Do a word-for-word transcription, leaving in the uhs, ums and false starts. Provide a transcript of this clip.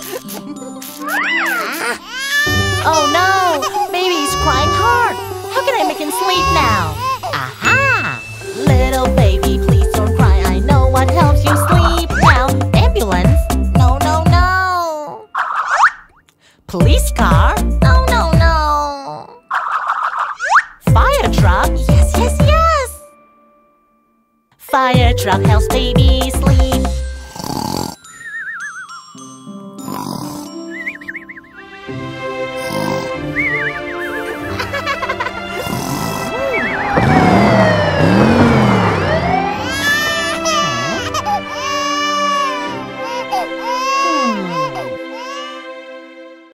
Oh no! Baby's crying hard. How can I make him sleep now? Aha! Little baby, please don't cry. I know what helps you sleep now. Ambulance? No, no, no. Police car? No, no, no. Fire truck? Yes, yes, yes. Fire truck helps baby sleep.